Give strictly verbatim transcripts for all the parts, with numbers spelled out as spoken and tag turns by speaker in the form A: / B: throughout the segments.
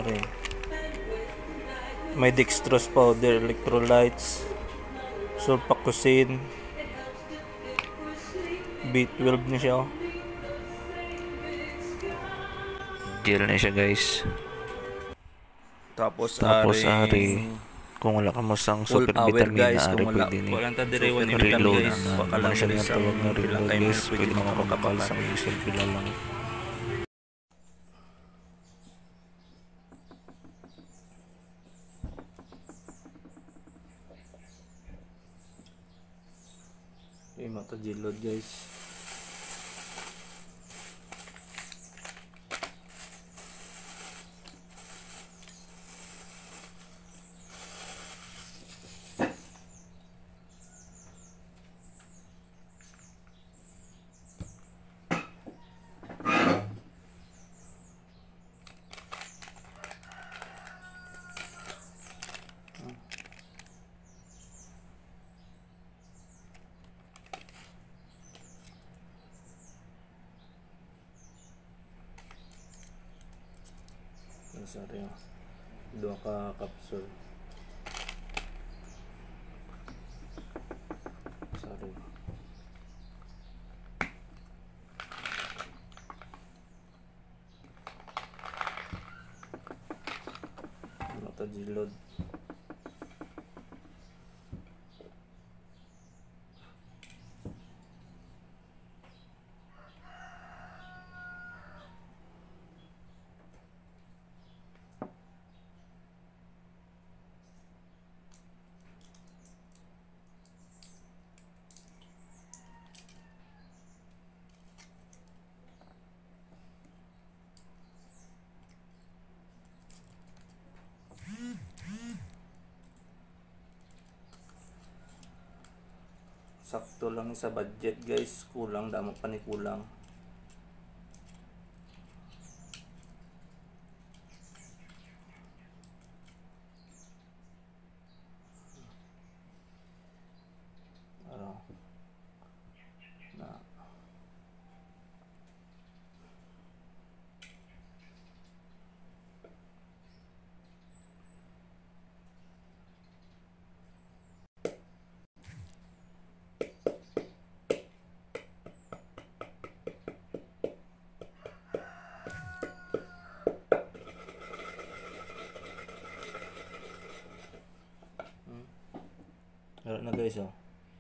A: Are. May dextrose powder, electrolytes, sulfacucin, B twelve na siya. Oh. Gel na siya guys. Tapos, Tapos ari, kung wala ka mo sang super vitamin guys, na ari pwede ni reload na wala siya nga tawag na reload guys, pwede mo makapal sa selfie lang. Yung mata jilod guys. Sorry, dua ka kapsul. Sorry. Mata jilod. Sakto lang sa budget guys, kulang damo pa ni kulang. Ano? Na. Meron na guys oh.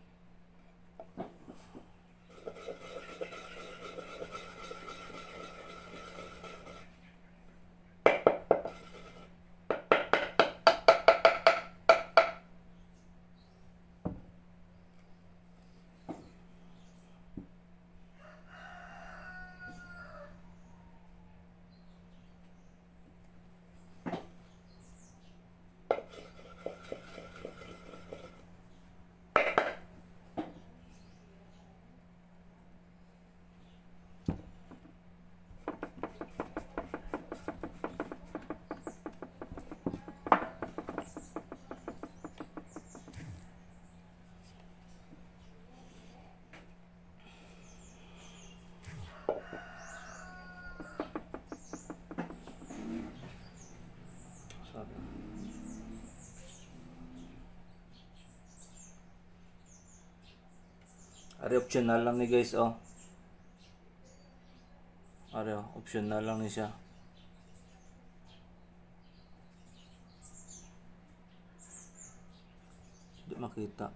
A: Ari optional lang ni guys oh. Ari oh, optional lang ni siya. Di makita.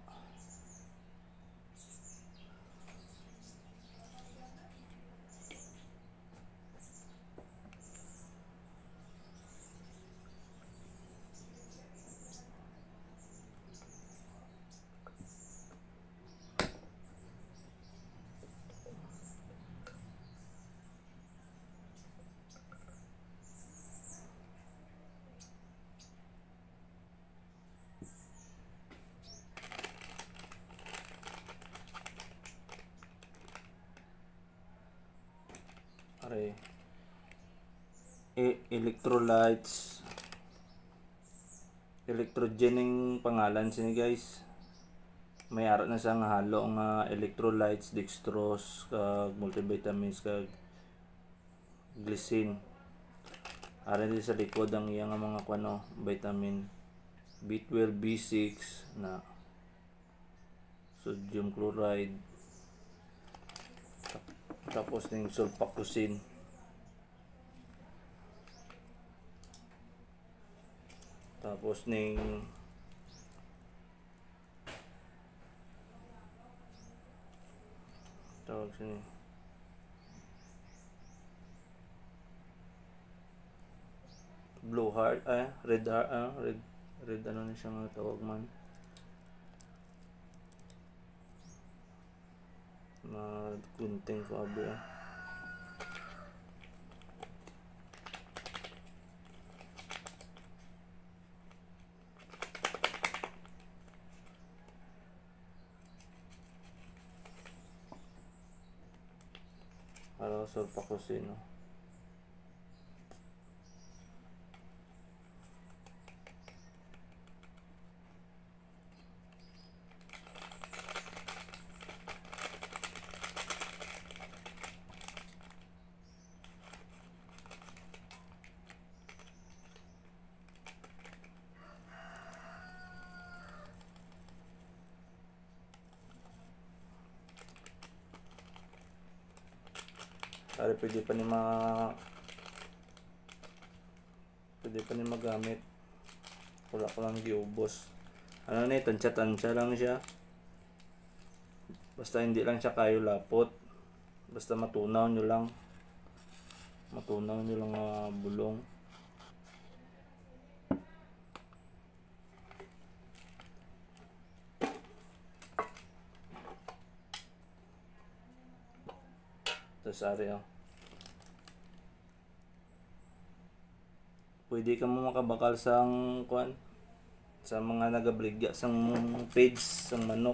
A: Ari e electrolytes, electrogening pangalan sini guys. May ara na sang halo nga electrolytes, dextrose, kag multivitamins, kag glycine.
B: Ara din sa likod ang iyang mga kuno vitamin B twelve, B six na sodium chloride, tapos ning sulfacusin, tapos ning tawag sini blue heart, eh red heart, ah, red red ano na siya nga tawag man, na kunting kabi ah. Para sulfacusin, no? Para pwede pa ni ma pwede pa ni magamit. Wala ko lang giubos. Ano na, tansya-tansya lang siya. Basta hindi lang siya kayo lapot. Basta matunaw nyo lang. Matunaw nyo lang uh, bulong. Tapos ari oh. Pwede ka mo makabakal sang kuan sa mga nagabligya sang page sang manok.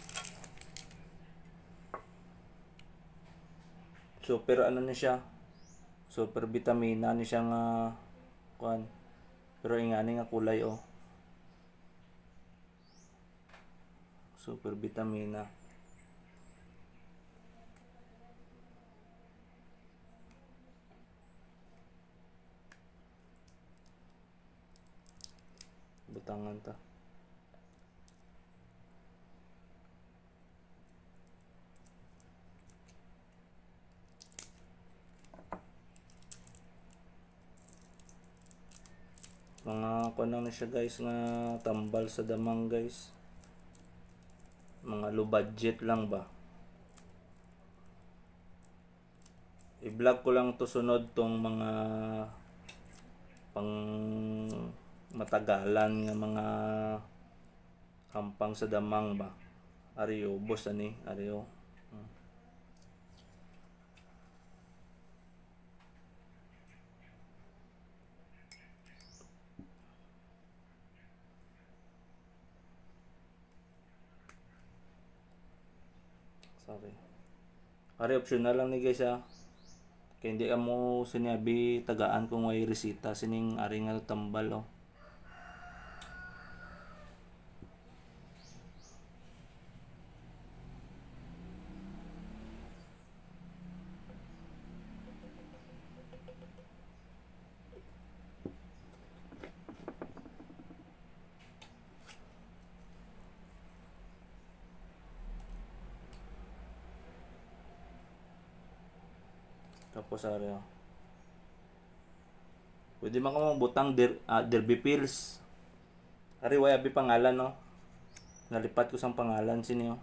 B: Super ano na siya, super vitamina ni siya nga kuan, pero ingani nga kulay oh, super vitamina. Butangan ta. Mga kuan lang na siya guys, nga tambal sa damang guys. Mga low budget lang ba. I-vlog ko lang to sunod tong mga pang matagalan nga mga kampang sa damang ba. Ariyo, boss ani, ariyo. Hmm. Sorry. Ari optional lang ni guys ha. Kaya hindi ka mo sinabi tagaan kung may resita sining ari nga tambal oh. Tapos ari oh. Pwede man ka butang der, uh, derby pills. Ari way abi pangalan no. Nalipat ko sang pangalan sini oh.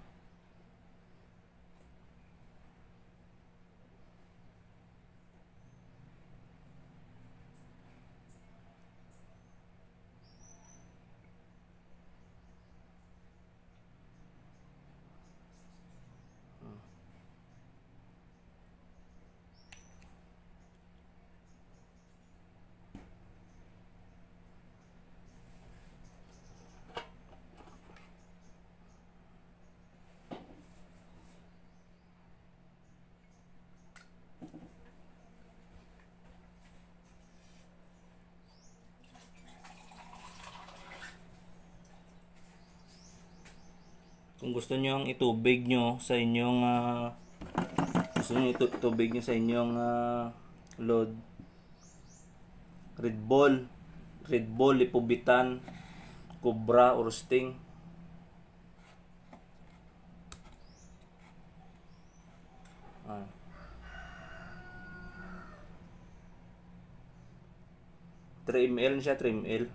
B: Kung gusto niyo ang itubig nyo sa inyong uh, gusto niyo itubig nyo sa inyong uh, load, Red Bull, Red Bull, Lipobitan, Cobra or Sting. Ah. three milliliters siya, three milliliters.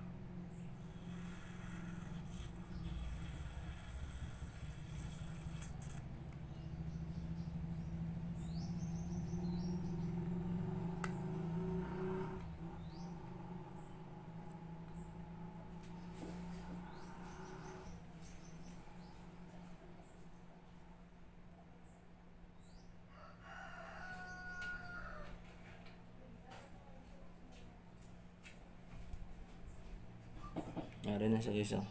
B: Meron na siya guys. Oh.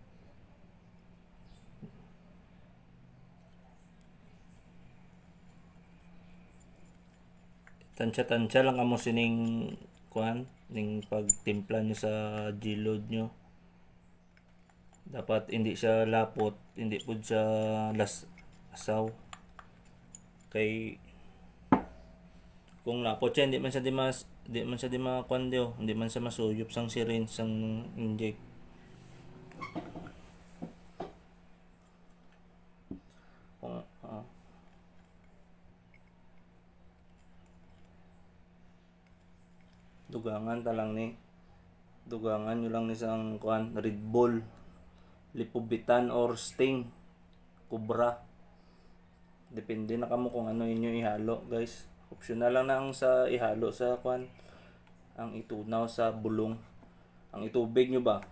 B: Tansya-tansya lang amo sining kuan ning pagtimpla nyo sa G-load nyo. Dapat hindi siya lapot, hindi pud siya las asaw. Kay kung lapot siya, hindi man siya di mas hindi man siya di makuan dio, hindi man siya masuyop sang syringe sang inject. Kung uh, dugangan ta lang ni dugangan nyo lang ni sang kuan Red Bull, Lipobitan or Sting, Cobra. Depende na kamo kung ano inyo ihalo guys. Optional lang na ang sa ihalo sa kuan ang itunaw sa bulong. Ang itubig nyo ba?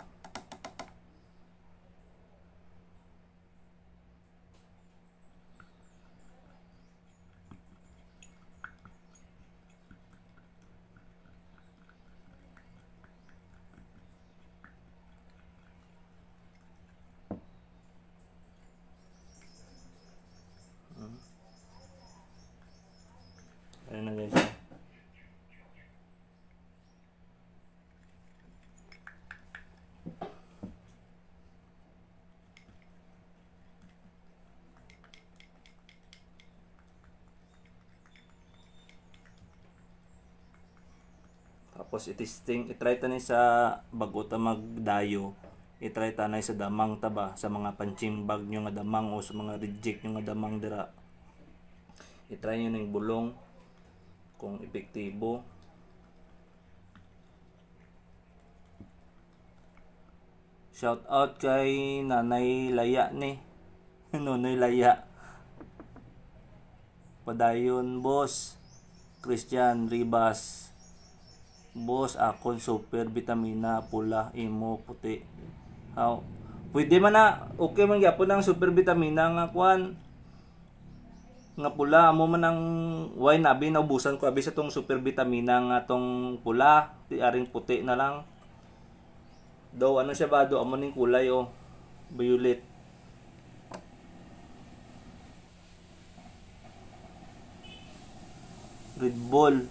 B: Ayan na guys. Tapos itisting, itry ta ni sa bago ta magdayo. I-try ta na sa damang taba sa mga punching bag nyo nga damang o sa mga reject nyo nga damang dira. I-try nyo ng bulong kung epektibo. Shout out kay Nanay Laya ni. Nonoy Laya. Padayon boss. Christian Ribas. Boss, akon super vitamina pula imo puti. How? Pwede man na okay man gyapon ang super vitamina nga kwan nga pula amo man ang why nabi naubusan ko abi sa tong super vitamina nga tong pula ti aring puti na lang daw ano siya ba do amo ning kulay o oh, violet. Red Bull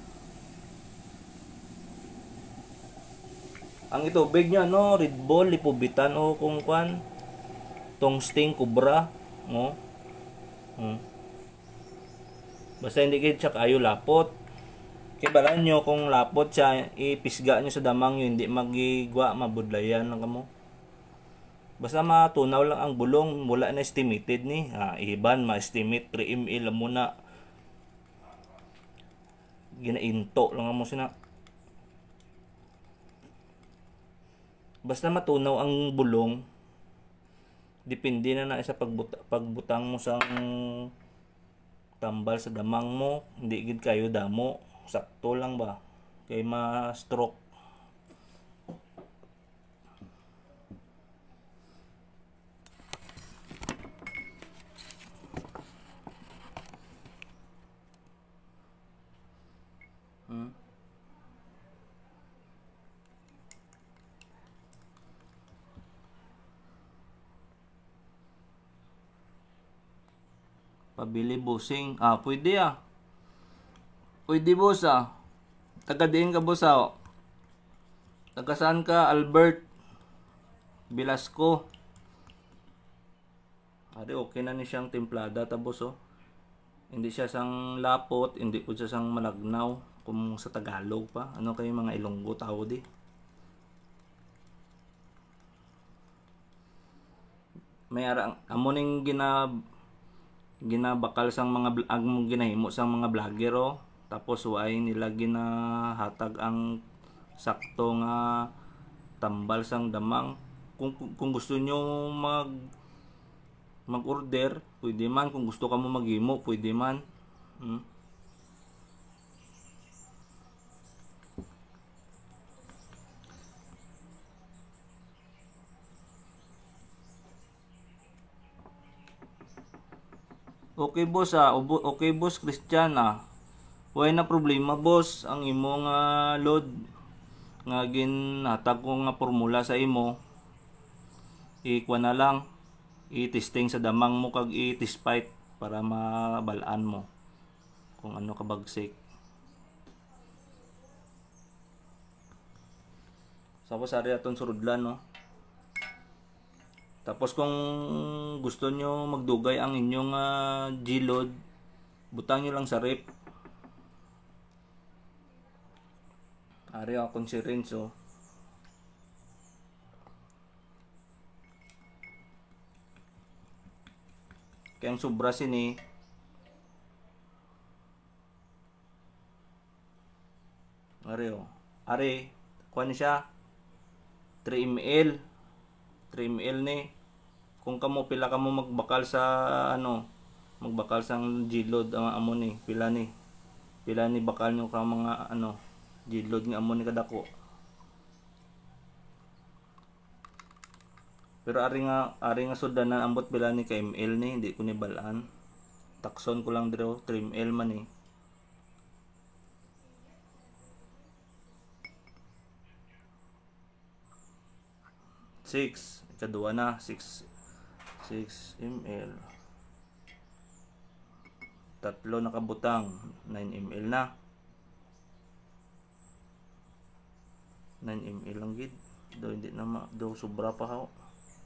B: ang itubig niya no, Red Bull, Lipobitan o kung kwan tong Sting, Cobra no. Hmm. Basta hindi kayo tsak ayo lapot. Kaya balaan nyo kung lapot siya, ipisga nyo sa damang yun, hindi magigwa, mabudlayan lang kamo. Basta matunaw lang ang bulong, mula na estimated ni. Ah, iban, ma-estimate, three milliliters muna. Ginainto lang mo sina. Basta matunaw ang bulong, depende na na sa pagbuta, pagbutang mo sa tambal sa damang mo, hindi gid kayo damo, sakto lang ba kay ma-stroke. Hmm. Pabili busing. Ah, pwede ah. Pwede boss ah. Taga diin ka boss ah. Taga saan ka? Albert Velasco. Ari okay na ni siyang templada ta boss oh. Hindi siya sang lapot, hindi po siya sang malagnaw. kung sa Tagalog pa. Ano kayo mga Ilonggo tao di? May ara amo ning gina ginabakal sang mga ang ginahimo sang mga vlogger oh. Tapos way nila ginahatag ang sakto nga tambal sang damang. Kung kung gusto nyo mag mag-order, pwede man. Kung gusto ka mo maghimo, pwede man. Hmm? Okay boss ah, okay boss Christian ah. Way na problema boss ang imo nga load nga ginhatag ko nga formula sa imo. Ikuha na lang, i-testing sa damang mo kag i-test pipe para mabalaan mo kung ano kabagsik. Tapos ari aton surudlan no. Tapos kung gusto nyo magdugay ang inyong uh, G-load, butang nyo lang sa rep. Ari akong syringe oh. Kaya ang sobra sini Ari oh. Ari, kuha ni siya three milliliters. three milliliters ni. Kung kamo pila kamo magbakal sa ano, magbakal sang G-load ang amo ni, pila ni. Pila ni bakal nyo ka mga ano, G-load nga amo ni kadako. Pero ari nga ari nga sudanan ambot pila ni ka ml ni, hindi ko ni balaan. Takson ko lang dito three milliliters man ni. six, ikaduwa na, six milliliters. Tatlo nakabutang, nine milliliters na. nine milliliters lang gid. Do hindi na ma, do sobra pa ha.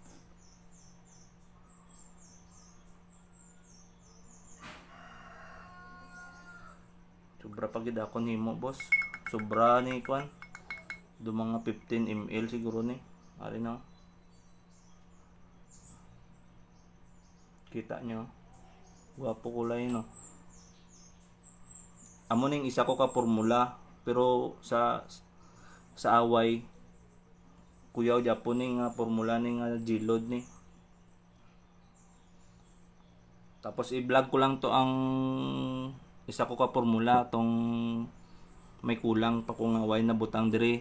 B: Sobra pa gid ako nimo boss. Sobra ni kwan. Do mga fifteen milliliters siguro ni. Ari na. Kita nyo. Wapo kulay no. Amo ning isa ko ka formula pero sa sa away kuyaw Japon ning nga formula ning uh, G-load ni. Tapos i-vlog ko lang to ang isa ko ka formula tong may kulang pa ko nga way na butang dire.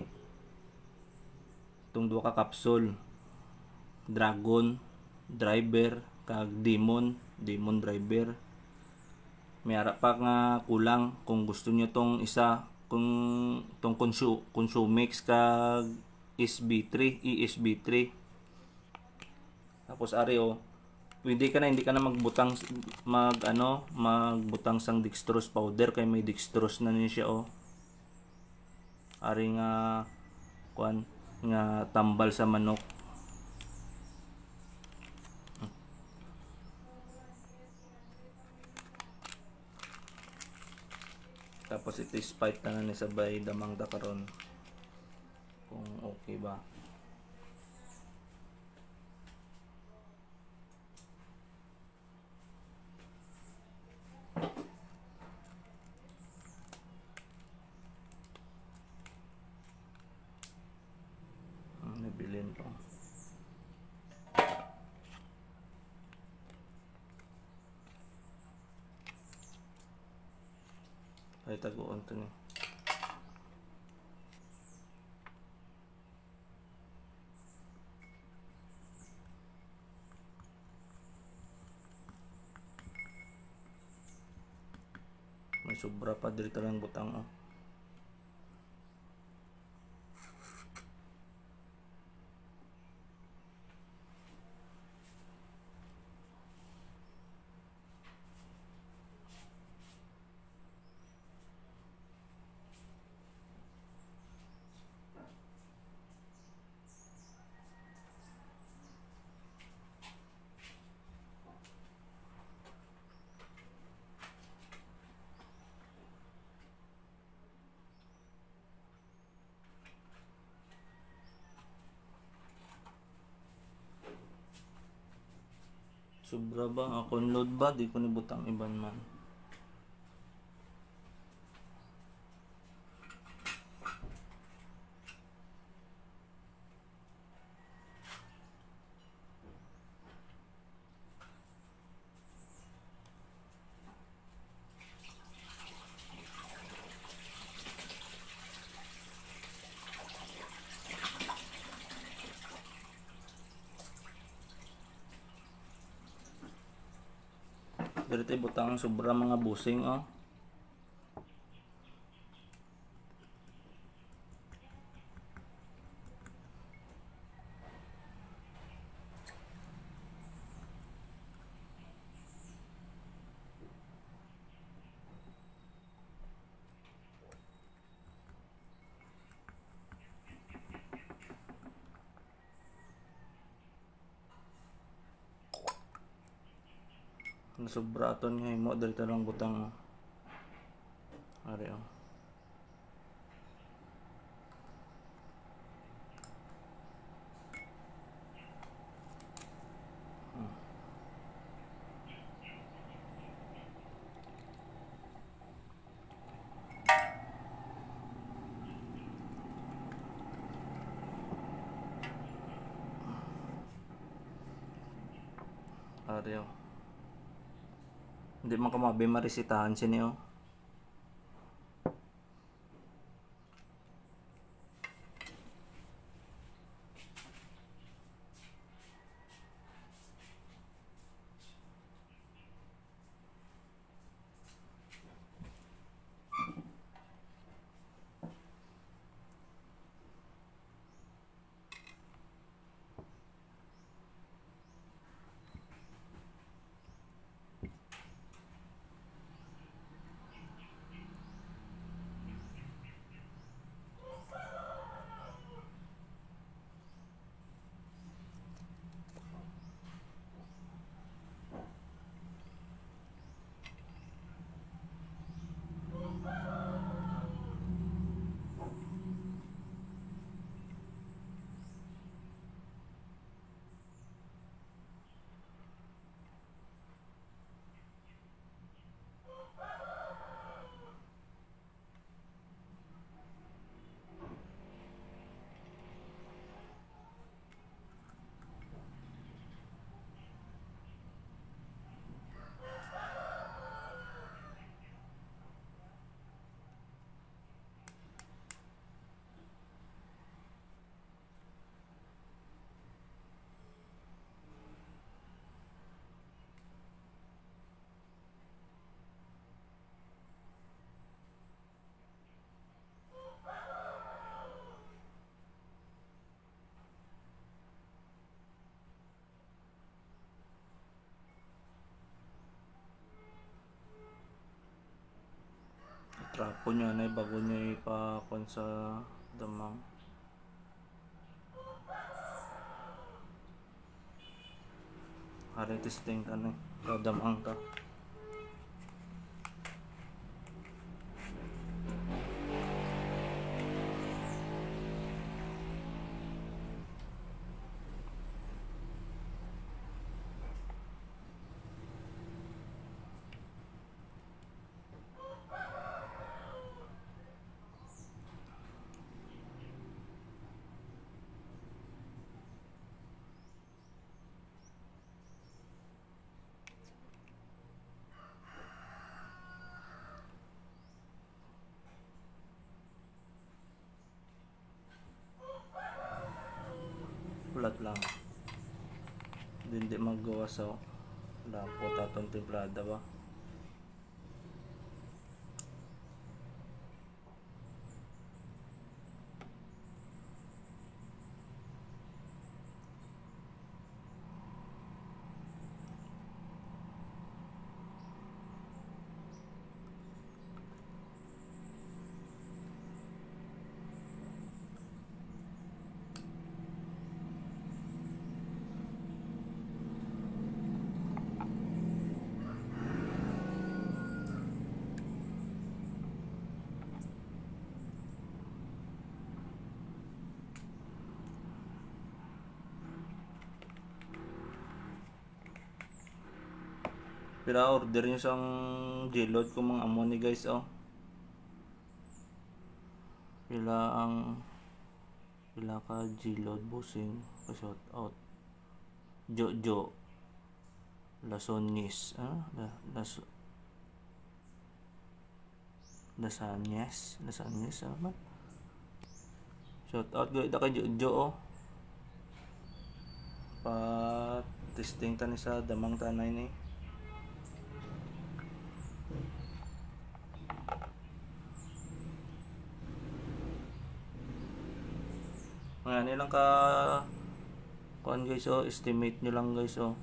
B: Tong duha ka capsule. Dragon, driver, kag demon, demon driver. May ara pa nga kulang kung gusto niyo tong isa kung tong consu consumix kag S B three, E S B three. Tapos ari oh, pwede ka na hindi ka na magbutang mag ano, magbutang sang dextrose powder kay may dextrose na ni siya oh. Ari nga kuan nga tambal sa manok. Tapos ito spike na ni sabay damang dakaron kung okay ba. Hmm, nabilin ko. Ay taguan to ni. May sobra pa dito lang butang oh. Sobra ba? Akong load ba? Di ko nibutang iban man. Dito butang sobra mga busing oh. Sobra aton nga himo dito lang butang ari oh. Hmm. Ari oh. Hindi man ka mabi marisitahan sini oh. Trapo niya na bago niya ipakon sa damang. Hari testing ka na sa damang ka. Ulat lang. Hindi magawa sa lapo tatong templada ba. Pila order nyo sa G-Load kung mga amo ni guys oh. Pila ang pila ka G-Load busing pa shout out. Jojo Lasonis ah la, las Lasanyes Lasanyes ano man. Shout out gawin na kay Jojo oh. Pa testing tani sa damang tanay ni. Ngayon nilang ka kuan guys oh, estimate nyo lang guys oh.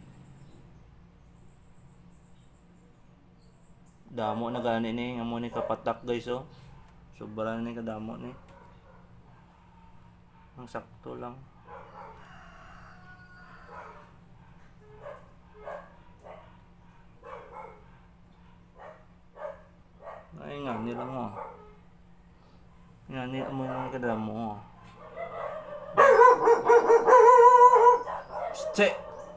B: Damo na gani ni amo ni kapatak guys oh. Sobra ni kadamo ni. Ang sakto lang. Ay nga nila mo. Nga nila mo yung kadamo oh. Stay.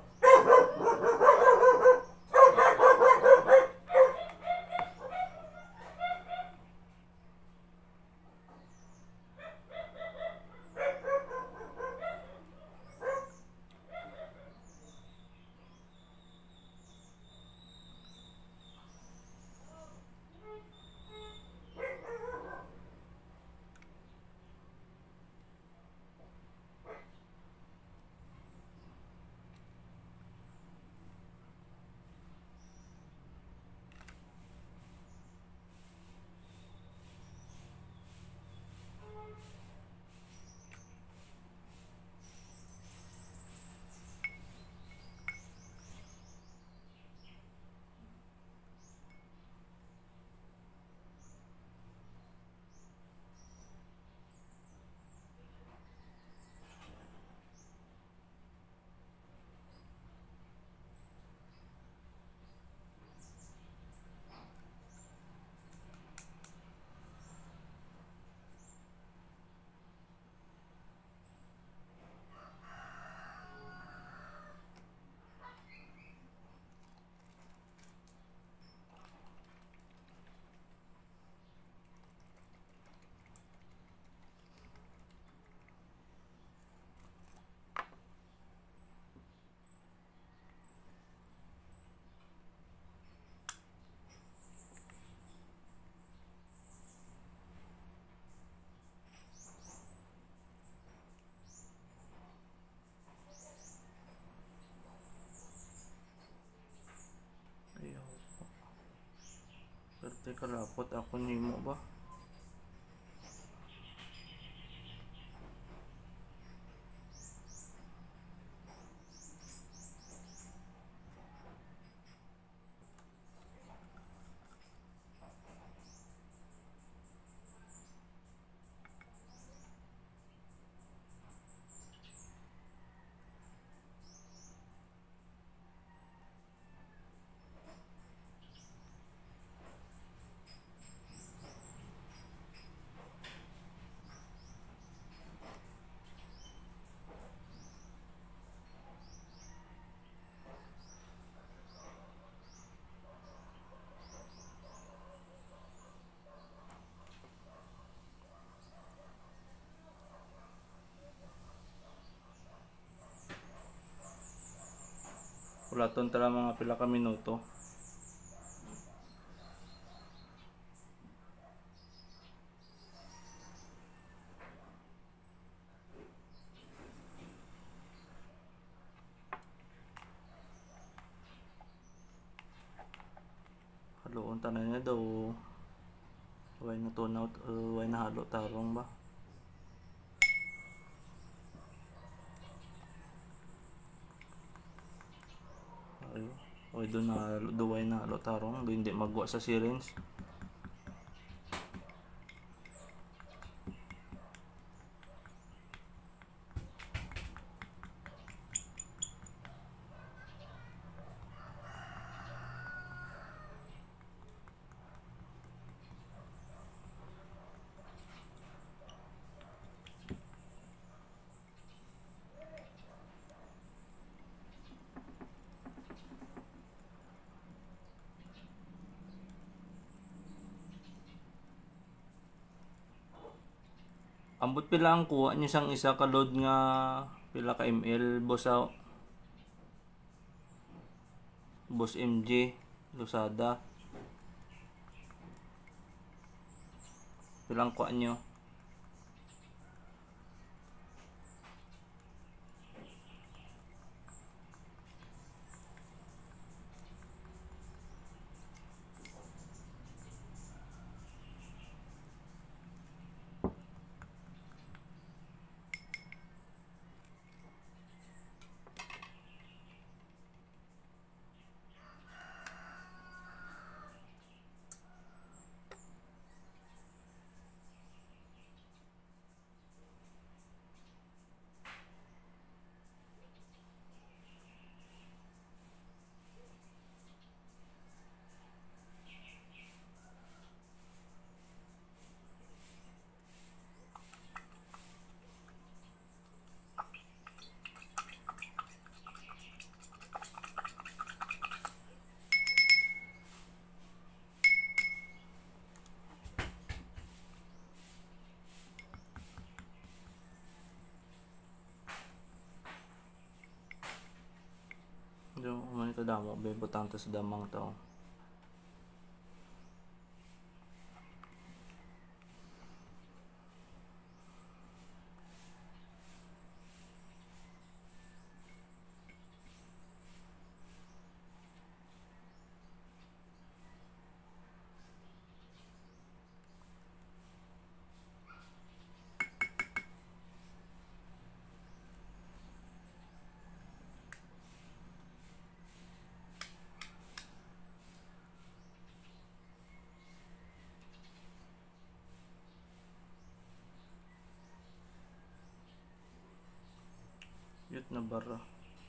B: Perte kalapot ako nimo ba? Ulaton tala mga pila ka minuto. Haloon tanan niya daw. Way na tunaw, uh, way na halo tarong ba? Oy do na duway na halo tarong, do hindi magwa sa syringe. Ambot pila ang kuha niya sang isa ka load nga pila ka ml boss sa Boss M J Lusada. Pilang kuha nyo? Yung umani to damo, bebutang to sa damang to. Yut na bara.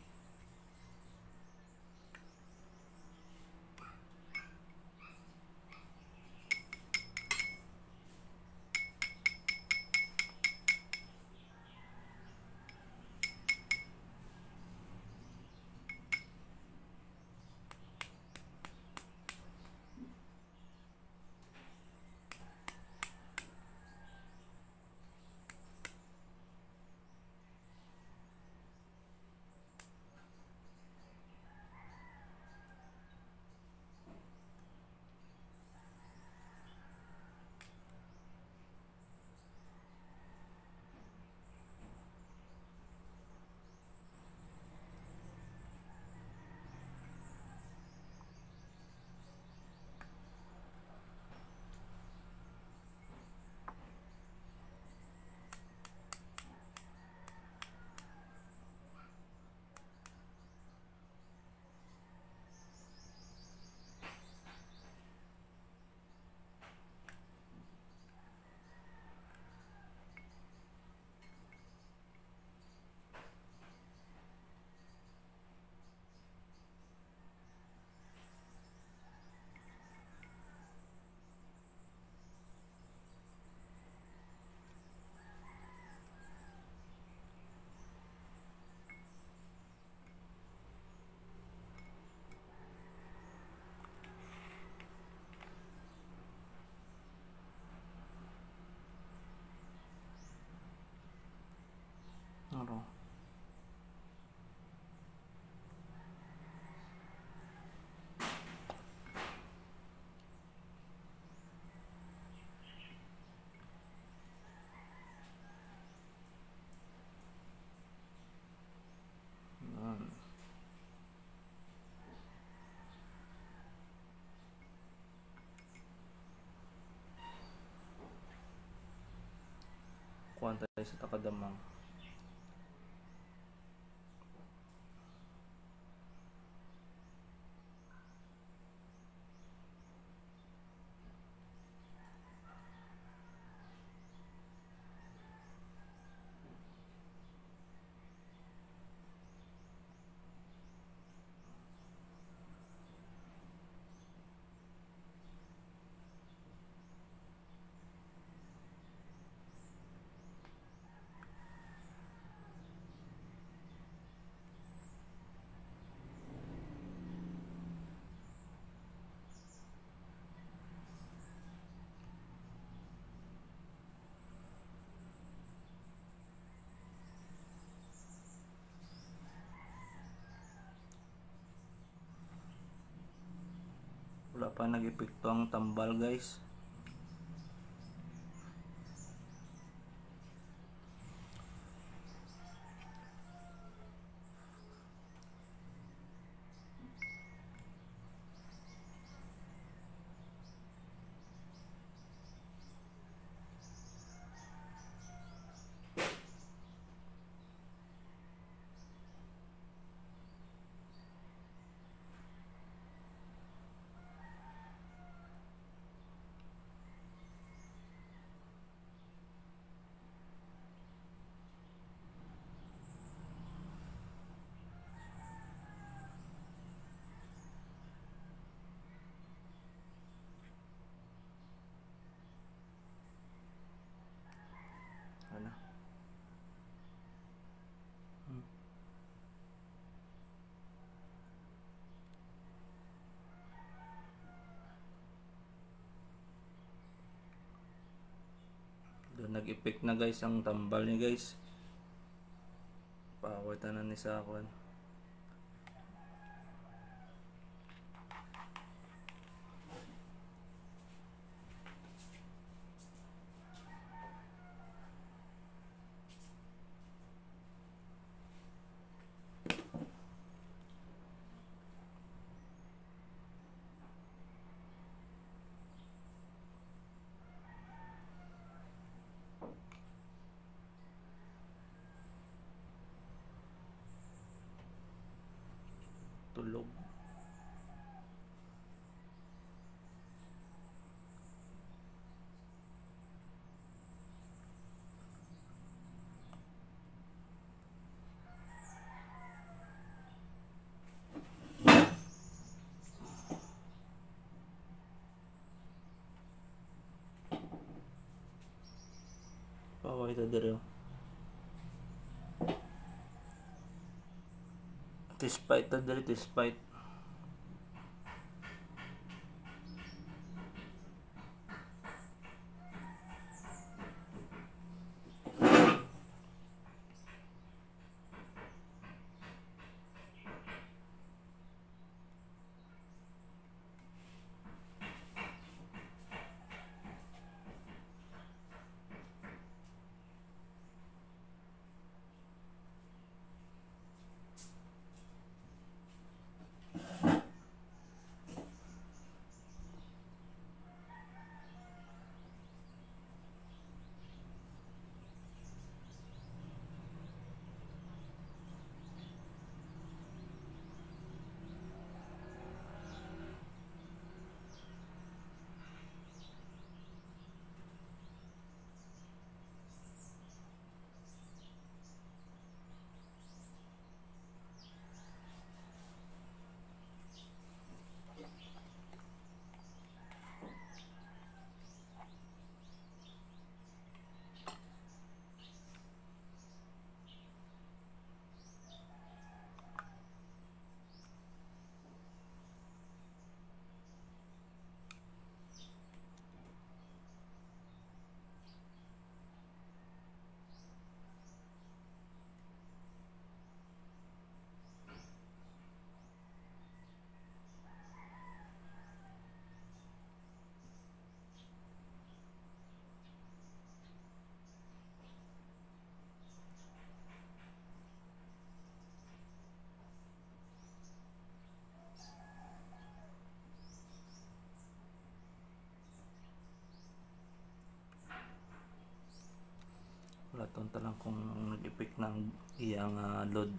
B: Ano? Yan. Kuha tayo sa takadamang. pa nag-epekto ang tambal guys. Ano? Hmm. Doon nag-effect na guys ang tambal niya guys. Pawatan na ni sa akin. Tulog. Paway ito dito. Despite ito dito, despite. Wala lang kung nag-effect ng iyang uh, load.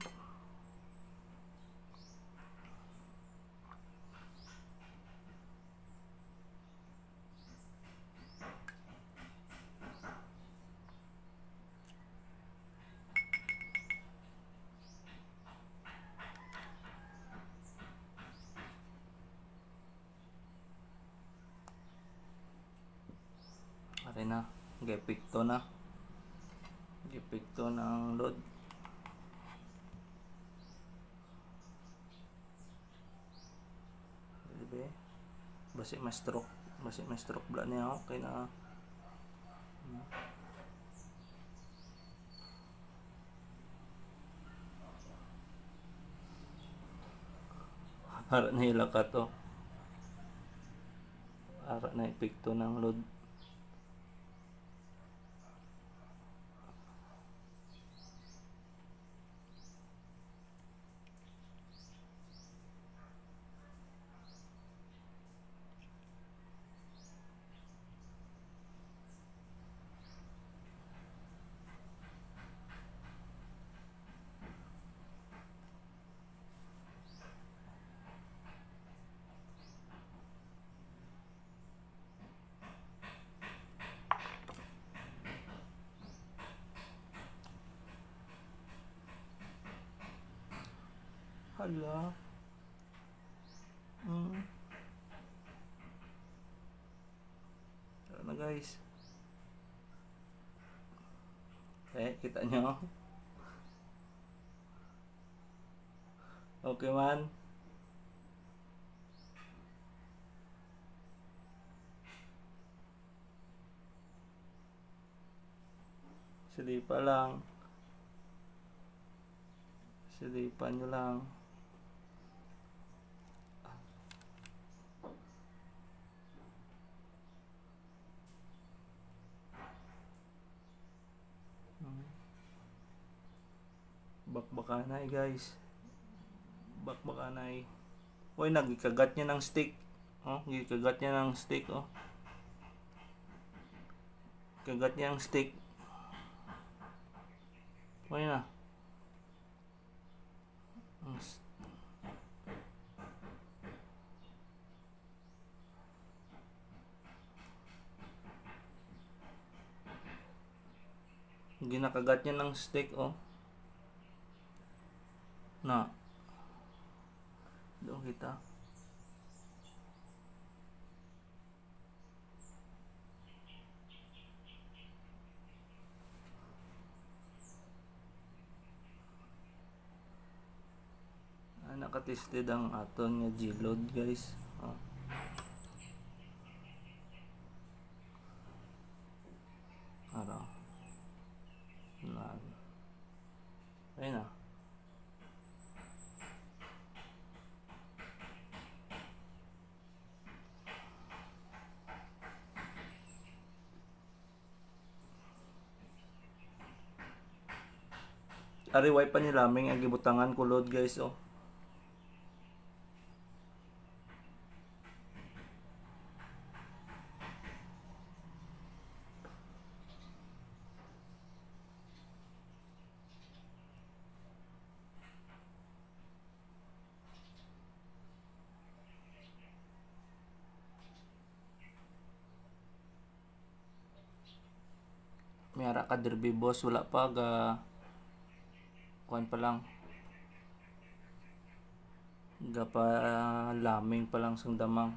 B: Ari na, nag-epekto na. Epekto ng load. Diba? Basi may stroke, basi may stroke bla niya ako kay na. Hmm. Harap na hila ka to. Nara na epekto ng load. Hala. Hmm. Tara na guys. Eh, kita nyo? Okay man. Silipa lang. Silipan nyo lang. Bakbakanay guys. Bakbakanay. Uy, nagikagat niya ng stick. Oh, gikagat niya ng stick, oh. Kagat niya ng stick. Uy na. Ginakagat niya ng stick, oh. Na. Doon kita. Ah, nakatested ang aton nga G-load guys. Oh. Ara. Na. Ayun na. Ari wifi pa ni laming ang gibutangan ko load guys, oh. Mayara ka derby boss, wala pa ga kuan pa lang. Ga pa laming pa lang sang damang.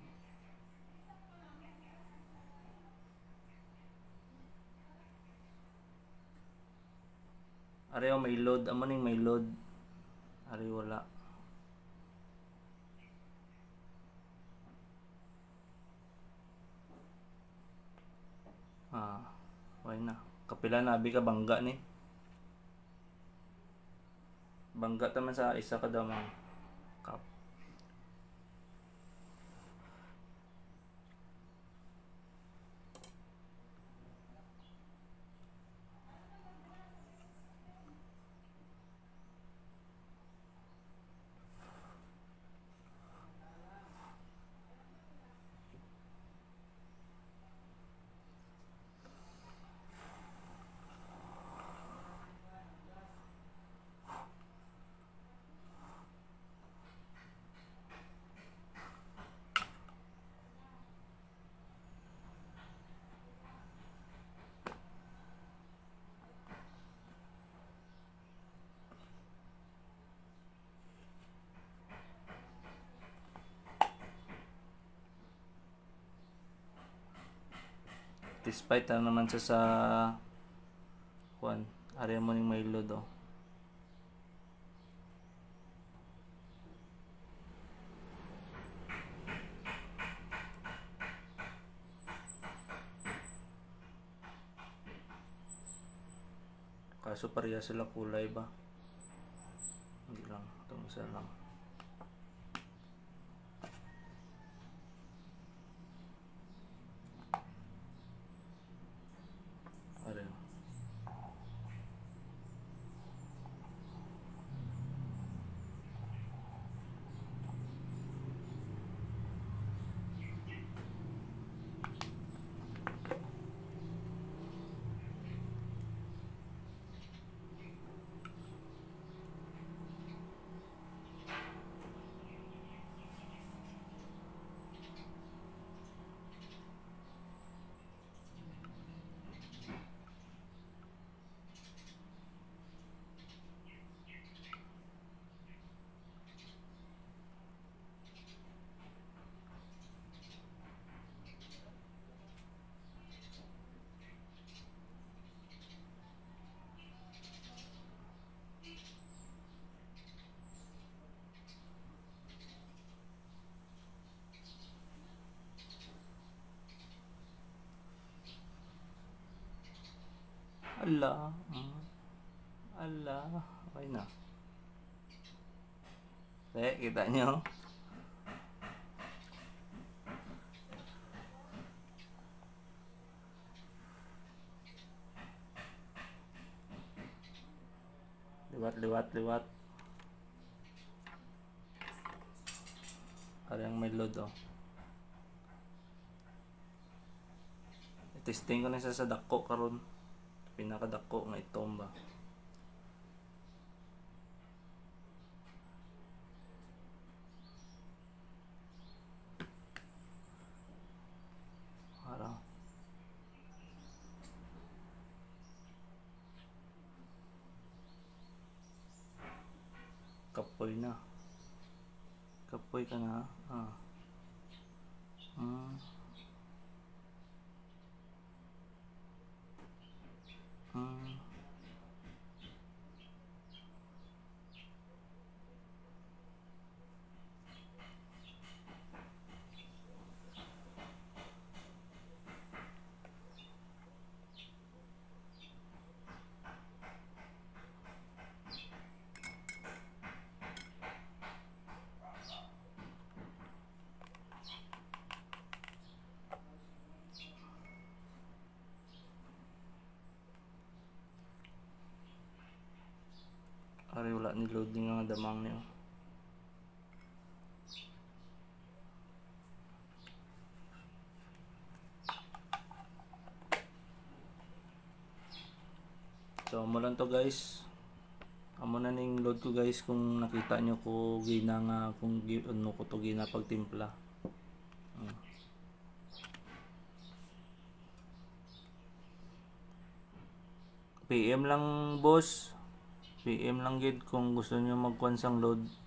B: Ari may load, amo ning may load. Ari wala. Ah, why na. Kapila nabi ka bangga ni. Bangga taman sa isa ka damang cup. Despite na naman siya sa kuan, area mo ning may load, oh. Kaso pareha sila kulay ba? Hindi lang, itong isa lang. Ala. Mm. Ala. Okay na. Eh, kita nyo. Liwat, liwat, liwat. Parang may load, oh. Testing ko na siya sa dako karon. Pinakadako nga itomba. Para. Kapoy na. Kapoy ka na. Ah. Hmm. Hmm. Ari wala ni loading nga damang niyo. So amo lang to guys. Amo na ning load ko guys kung nakita nyo ko gina nga kung ano ko to gina pagtimpla. Hmm. P M lang boss. P M lang gid kung gusto niyo magkuan sang load.